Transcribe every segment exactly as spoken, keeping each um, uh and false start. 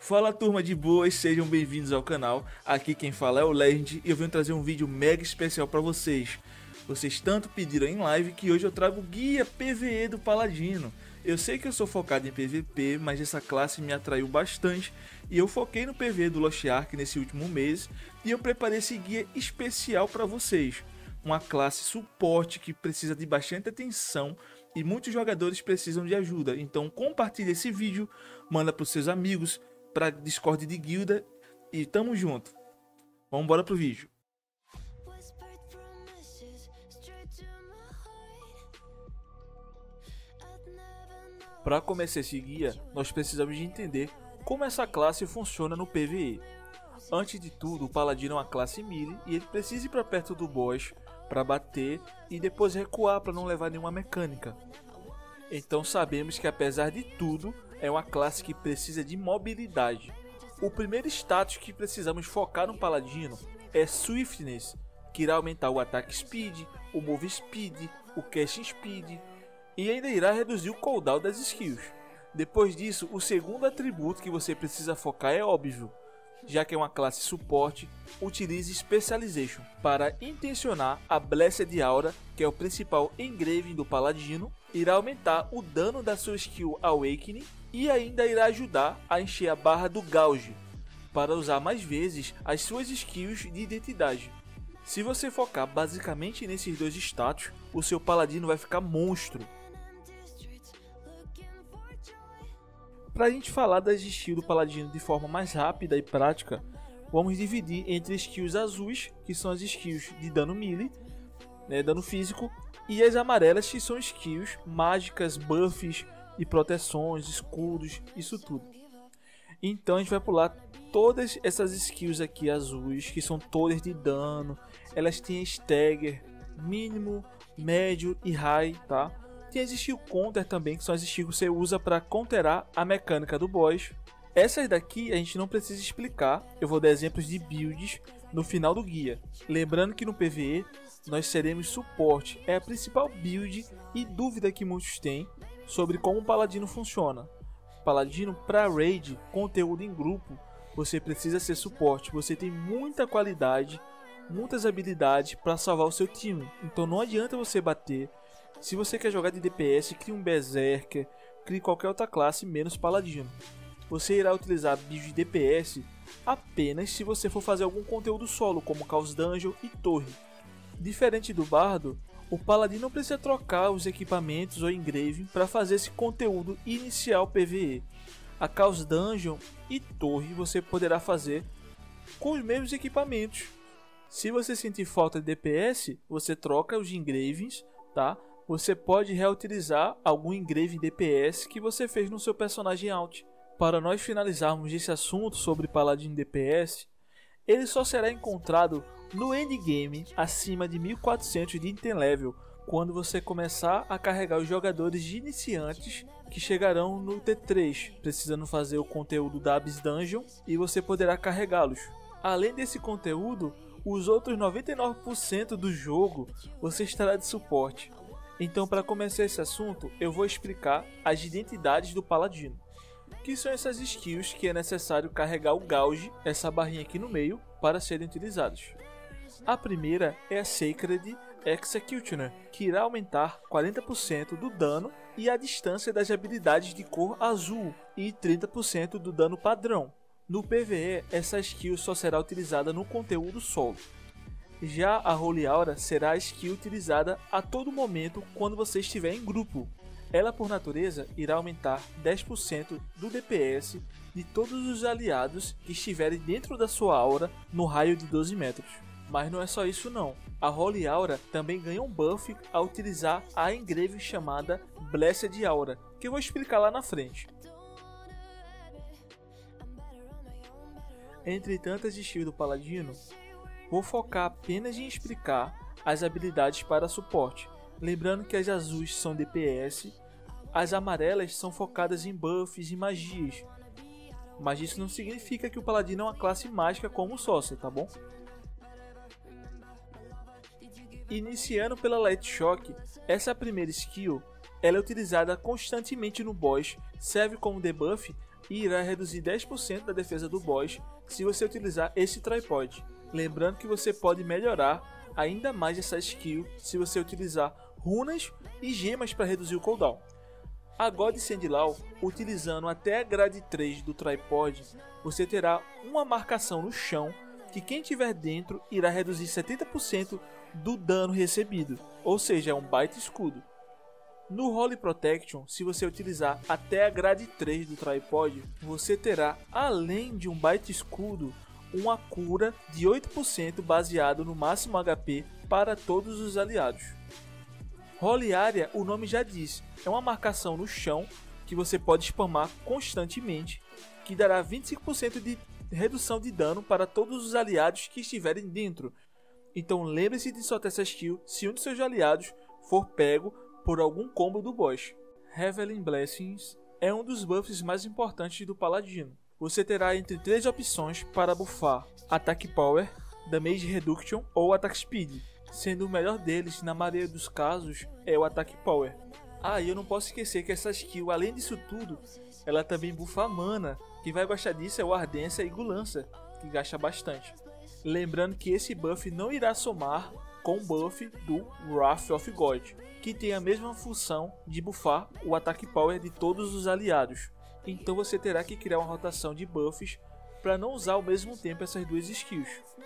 Fala turma de boas, sejam bem-vindos ao canal. Aqui quem fala é o Legend e eu venho trazer um vídeo mega especial para vocês. Vocês tanto pediram em live que hoje eu trago o guia P V E do Paladino. Eu sei que eu sou focado em P V P, mas essa classe me atraiu bastante e eu foquei no P V E do Lost Ark nesse último mês e eu preparei esse guia especial para vocês. Uma classe suporte que precisa de bastante atenção e muitos jogadores precisam de ajuda. Então compartilhe esse vídeo, manda para os seus amigos, para Discord de guilda e tamo junto. Vamos embora pro vídeo. Para começar esse guia, nós precisamos de entender como essa classe funciona no P V E. Antes de tudo, o Paladino é uma classe melee e ele precisa ir para perto do boss para bater e depois recuar para não levar nenhuma mecânica. Então sabemos que apesar de tudo, é uma classe que precisa de mobilidade. O primeiro status que precisamos focar no Paladino é Swiftness, que irá aumentar o Attack Speed, o Move Speed, o Casting Speed e ainda irá reduzir o cooldown das skills. Depois disso, o segundo atributo que você precisa focar é óbvio. Já que é uma classe suporte, utilize Specialization para intencionar a Blessed Aura, que é o principal engraving do Paladino, irá aumentar o dano da sua skill Awakening e ainda irá ajudar a encher a barra do Gauge, para usar mais vezes as suas skills de identidade. Se você focar basicamente nesses dois status, o seu Paladino vai ficar monstro. Para a gente falar das skills do Paladino de forma mais rápida e prática, vamos dividir entre skills azuis, que são as skills de dano melee, né, dano físico, e as amarelas, que são skills mágicas, buffs e proteções, escudos, isso tudo. Então a gente vai pular todas essas skills aqui azuis, que são todas de dano. Elas têm stagger, mínimo, médio e high, tá? Tem as skill counter também, que são as skills que você usa para counterar a mecânica do boss. Essas daqui a gente não precisa explicar, eu vou dar exemplos de builds no final do guia. Lembrando que no P V E nós seremos suporte, é a principal build e dúvida que muitos têm sobre como o Paladino funciona. Paladino, para raid, conteúdo em grupo, você precisa ser suporte, você tem muita qualidade, muitas habilidades para salvar o seu time, então não adianta você bater. Se você quer jogar de D P S, crie um Berserker, crie qualquer outra classe menos Paladino. Você irá utilizar build de D P S apenas se você for fazer algum conteúdo solo, como Chaos Dungeon e Torre. Diferente do Bardo, o Paladino não precisa trocar os equipamentos ou engraving para fazer esse conteúdo inicial P V E. A Chaos Dungeon e Torre você poderá fazer com os mesmos equipamentos. Se você sentir falta de D P S, você troca os engravings, tá? Você pode reutilizar algum engraving D P S que você fez no seu personagem alt. Para nós finalizarmos esse assunto sobre Paladino D P S, ele só será encontrado no endgame acima de mil e quatrocentos de item level, quando você começar a carregar os jogadores de iniciantes que chegarão no T três, precisando fazer o conteúdo da Abyss Dungeon, e você poderá carregá-los. Além desse conteúdo, os outros noventa e nove por cento do jogo você estará de suporte. Então, para começar esse assunto, eu vou explicar as identidades do Paladino, que são essas skills que é necessário carregar o Gauge, essa barrinha aqui no meio, para serem utilizados. A primeira é a Sacred Executioner, que irá aumentar quarenta por cento do dano e a distância das habilidades de cor azul e trinta por cento do dano padrão. No P V E, essa skill só será utilizada no conteúdo solo. Já a Holy Aura será a skill utilizada a todo momento quando você estiver em grupo. Ela, por natureza, irá aumentar dez por cento do D P S de todos os aliados que estiverem dentro da sua aura no raio de doze metros. Mas não é só isso não. A Holy Aura também ganha um buff ao utilizar a engraving chamada Blessed Aura, que eu vou explicar lá na frente. Entre tantas skills do Paladino, vou focar apenas em explicar as habilidades para suporte. Lembrando que as azuis são D P S, as amarelas são focadas em buffs e magias. Mas isso não significa que o Paladino é uma classe mágica como o Sorcerer, tá bom? Iniciando pela Light Shock, essa primeira skill ela é utilizada constantemente no boss, serve como debuff e irá reduzir dez por cento da defesa do boss se você utilizar esse tripod. Lembrando que você pode melhorar ainda mais essa skill se você utilizar runas e gemas para reduzir o cooldown. A God Send Law, utilizando até a grade três do tripod, você terá uma marcação no chão que quem tiver dentro irá reduzir setenta por cento do dano recebido, ou seja, é um baita escudo. No Holy Protection, se você utilizar até a grade três do tripod, você terá, além de um baita escudo, uma cura de oito por cento baseado no máximo H P para todos os aliados. Holy Area, o nome já diz, é uma marcação no chão que você pode spamar constantemente, que dará vinte e cinco por cento de redução de dano para todos os aliados que estiverem dentro. Então lembre-se de soltar essa skill se um de seus aliados for pego por algum combo do boss. Reveling Blessings é um dos buffs mais importantes do Paladino. Você terá entre três opções para buffar: Attack Power, Damage Reduction ou Attack Speed, sendo o melhor deles, na maioria dos casos, é o Attack Power. Ah, e eu não posso esquecer que essa skill, além disso tudo, ela também buffa a mana. Quem vai gostar disso é o Ardência e Gulança, que gasta bastante. Lembrando que esse buff não irá somar com o buff do Wrath of God, que tem a mesma função de buffar o Attack Power de todos os aliados. Então você terá que criar uma rotação de buffs para não usar ao mesmo tempo essas duas skills.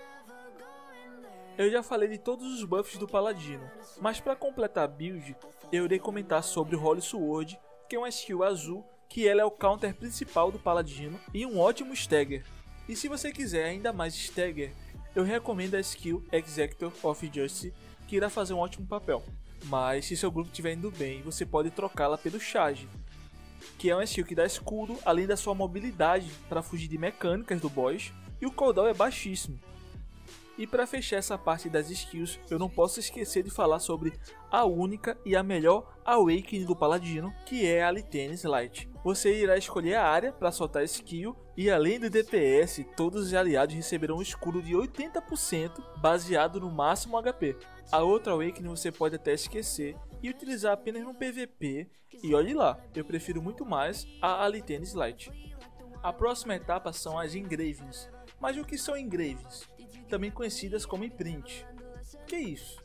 Eu já falei de todos os buffs do Paladino, mas para completar a build, eu irei comentar sobre o Holy Sword, que é uma skill azul, que ela é o counter principal do Paladino e um ótimo stagger. E se você quiser ainda mais stagger, eu recomendo a skill Executor of Justice, que irá fazer um ótimo papel. Mas se seu grupo estiver indo bem, você pode trocá-la pelo Charge, que é uma skill que dá escudo, além da sua mobilidade para fugir de mecânicas do boss, e o cooldown é baixíssimo. E para fechar essa parte das skills, eu não posso esquecer de falar sobre a única e a melhor Awakening do Paladino, que é a Litenis Light. Você irá escolher a área para soltar a skill, e além do D P S, todos os aliados receberão um escudo de oitenta por cento baseado no máximo H P. A outra Awakening você pode até esquecer e utilizar apenas no P V P, e olhe lá, eu prefiro muito mais a Litenis Light. A próxima etapa são as Engravings. Mas o que são Engravings? Também conhecidas como imprint. Que é isso?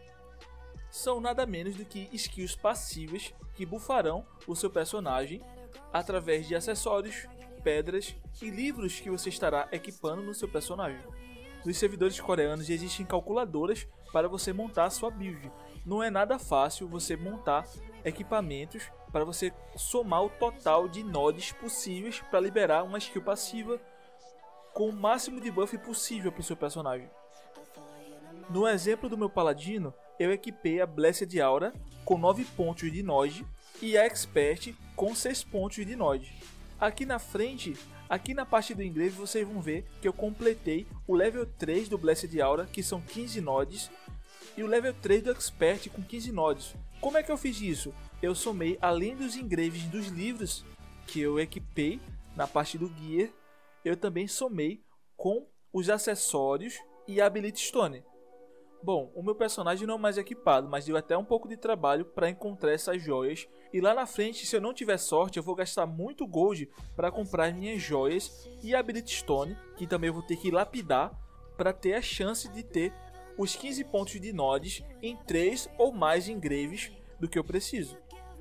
São nada menos do que skills passivas que buffarão o seu personagem através de acessórios, pedras e livros que você estará equipando no seu personagem. Nos servidores coreanos existem calculadoras para você montar a sua build. Não é nada fácil você montar equipamentos para você somar o total de nodes possíveis para liberar uma skill passiva com o máximo de buff possível para o seu personagem. No exemplo do meu Paladino, eu equipei a Blessed Aura com nove pontos de node e a Expert com seis pontos de node. Aqui na frente, aqui na parte do Engrave, vocês vão ver que eu completei o level três do Blessed Aura, que são quinze nodes, e o level três do Expert com quinze nodes. Como é que eu fiz isso? Eu somei, além dos engraves dos livros que eu equipei na parte do Gear, eu também somei com os acessórios e a Ability Stone. Bom, o meu personagem não é mais equipado, mas deu até um pouco de trabalho para encontrar essas joias. E lá na frente, se eu não tiver sorte, eu vou gastar muito gold para comprar minhas joias e a Ability Stone, que também eu vou ter que lapidar para ter a chance de ter os quinze pontos de nodes em três ou mais engraves do que eu preciso.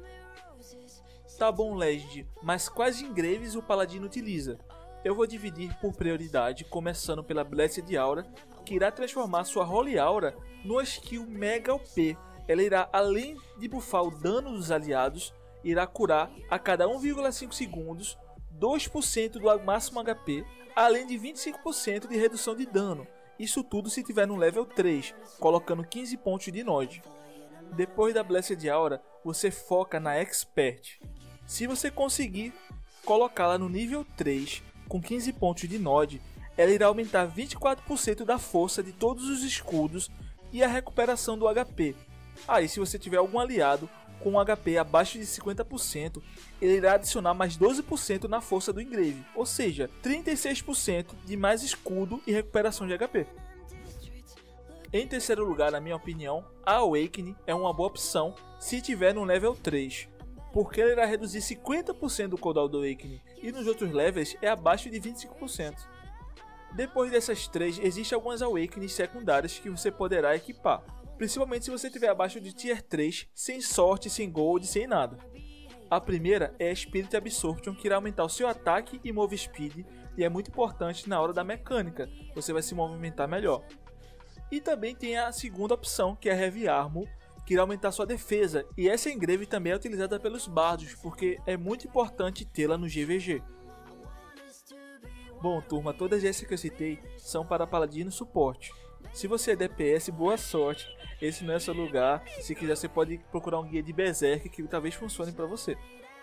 Tá bom, Legend, mas quais engraves o Paladino utiliza? Eu vou dividir por prioridade, começando pela Blessed Aura, que irá transformar sua Holy Aura numa skill mega O P. Ela irá, além de buffar o dano dos aliados, irá curar a cada um vírgula cinco segundos dois por cento do máximo H P, além de vinte e cinco por cento de redução de dano. Isso tudo se tiver no level três, colocando quinze pontos de node. Depois da Blessed Aura, você foca na Expert. Se você conseguir colocá-la no nível três, com quinze pontos de node, ela irá aumentar vinte e quatro por cento da força de todos os escudos e a recuperação do H P. Aí, ah, se você tiver algum aliado com um H P abaixo de cinquenta por cento, ele irá adicionar mais doze por cento na força do engrave, ou seja, trinta e seis por cento de mais escudo e recuperação de H P. Em terceiro lugar, na minha opinião, a Awakening é uma boa opção se tiver no level três. porque ele irá reduzir cinquenta por cento do cooldown do Awakening, e nos outros levels é abaixo de vinte e cinco por cento. Depois dessas três, existem algumas Awakenings secundárias que você poderá equipar, principalmente se você estiver abaixo de Tier três, sem sorte, sem gold, sem nada. A primeira é a Spirit Absorption, que irá aumentar o seu ataque e move speed, e é muito importante na hora da mecânica, você vai se movimentar melhor. E também tem a segunda opção, que é a Heavy Armor, que irá aumentar sua defesa, e essa engrave também é utilizada pelos bardos, porque é muito importante tê-la no G V G. Bom turma, todas essas que eu citei são para paladino suporte. Se você é D P S, boa sorte, esse não é seu lugar. Se quiser você pode procurar um guia de Berserk que talvez funcione para você.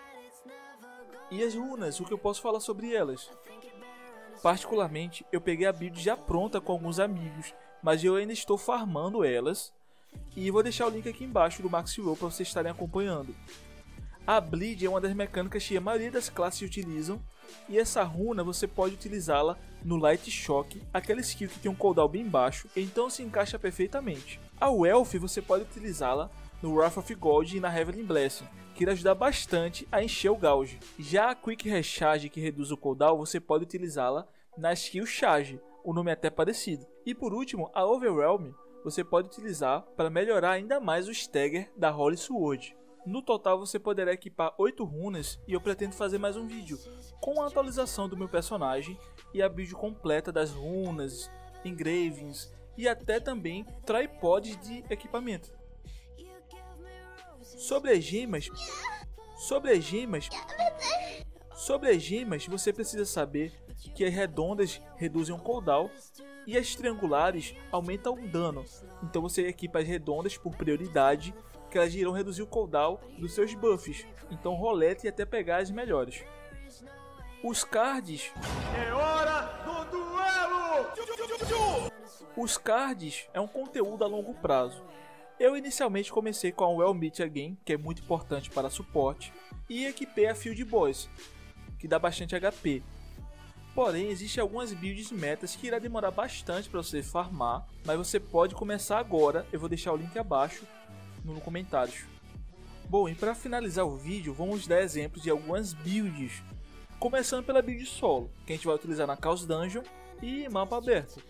E as runas, o que eu posso falar sobre elas? Particularmente, eu peguei a build já pronta com alguns amigos, mas eu ainda estou farmando elas. E vou deixar o link aqui embaixo do Max Roll para vocês estarem acompanhando. A Bleed é uma das mecânicas que a maioria das classes utilizam, e essa runa você pode utilizá-la no Light Shock, aquela skill que tem um cooldown bem baixo, então se encaixa perfeitamente. A Wealth você pode utilizá-la no Wrath of God e na Heavenly Blessing, que irá ajudar bastante a encher o gauge. Já a Quick Recharge, que reduz o cooldown, você pode utilizá-la na skill Charge, o nome é até parecido. E por último, a Overwhelm você pode utilizar para melhorar ainda mais o stagger da Holy Sword. No total você poderá equipar oito runas, e eu pretendo fazer mais um vídeo com a atualização do meu personagem e a build completa das runas, engravings e até também tripods de equipamento. Sobre as gemas, sobre as gemas, sobre as gemas você precisa saber que as redondas reduzem o cooldown e as triangulares aumentam o dano, então você equipa as redondas por prioridade, que elas irão reduzir o cooldown dos seus buffs, então rolete até pegar as melhores. Os cards... É hora do duelo! Os cards é um conteúdo a longo prazo. Eu inicialmente comecei com a Well Meet Again, que é muito importante para suporte, e equipei a Field Boss, que dá bastante H P. Porém, existem algumas builds metas que irá demorar bastante para você farmar, mas você pode começar agora, eu vou deixar o link abaixo nos comentários. Bom, e para finalizar o vídeo, vamos dar exemplos de algumas builds, começando pela build solo, que a gente vai utilizar na Chaos Dungeon e mapa aberto.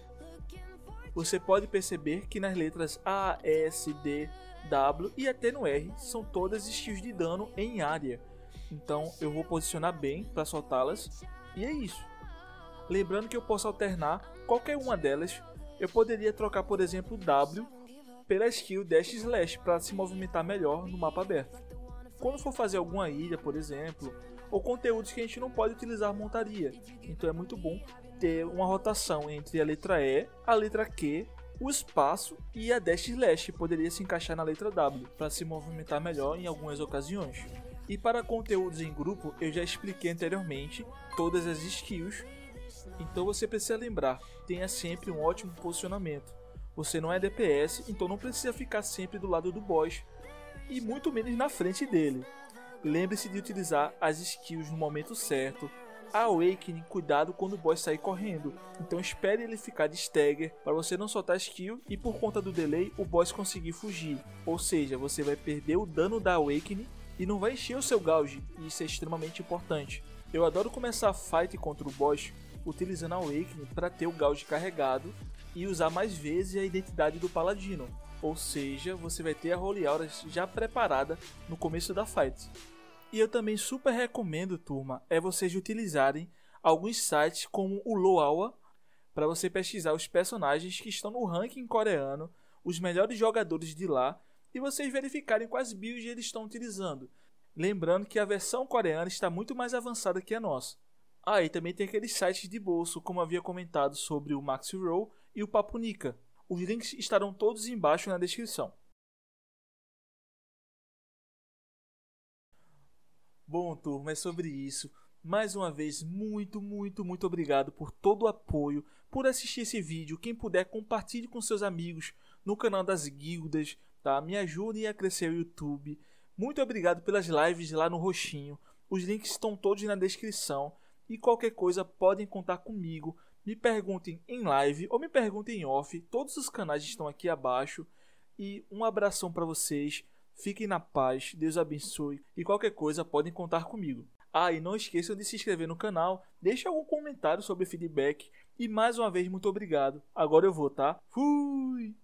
Você pode perceber que nas letras A, S, D, W e até no R são todas skills de dano em área, então eu vou posicionar bem para soltá-las, e é isso. Lembrando que eu posso alternar qualquer uma delas, eu poderia trocar por exemplo W pela skill Dash Slash para se movimentar melhor no mapa aberto. Quando for fazer alguma ilha, por exemplo, ou conteúdos que a gente não pode utilizar montaria, então é muito bom ter uma rotação entre a letra E, a letra Q, o espaço e a Dash Slash, poderia se encaixar na letra W para se movimentar melhor em algumas ocasiões. E para conteúdos em grupo, eu já expliquei anteriormente todas as skills, então você precisa lembrar, tenha sempre um ótimo posicionamento. Você não é D P S, então não precisa ficar sempre do lado do boss, e muito menos na frente dele. Lembre-se de utilizar as skills no momento certo. A Awakening, cuidado quando o boss sair correndo, então espere ele ficar de stagger para você não soltar a skill e por conta do delay o boss conseguir fugir. Ou seja, você vai perder o dano da Awakening e não vai encher o seu gauge, e isso é extremamente importante. Eu adoro começar a fight contra o boss utilizando a Awakening para ter o gauge carregado e usar mais vezes a identidade do paladino, ou seja, você vai ter a Holy Aura já preparada no começo da fight. E eu também super recomendo, turma, é vocês utilizarem alguns sites como o Loawa para você pesquisar os personagens que estão no ranking coreano, os melhores jogadores de lá, e vocês verificarem quais builds eles estão utilizando. Lembrando que a versão coreana está muito mais avançada que a nossa. Ah, e também tem aqueles sites de bolso, como havia comentado sobre o Max Roll e o Papo Nika. Os links estarão todos embaixo na descrição. Bom, turma, é sobre isso. Mais uma vez, muito, muito, muito obrigado por todo o apoio, por assistir esse vídeo. Quem puder, compartilhe com seus amigos no canal das guildas, tá? Me ajudem a crescer o YouTube. Muito obrigado pelas lives lá no roxinho. Os links estão todos na descrição. E qualquer coisa podem contar comigo. Me perguntem em live ou me perguntem em off. Todos os canais estão aqui abaixo. E um abração para vocês. Fiquem na paz, Deus abençoe e qualquer coisa podem contar comigo. Ah, e não esqueçam de se inscrever no canal, deixe algum comentário sobre feedback e mais uma vez muito obrigado. Agora eu vou, tá? Fui!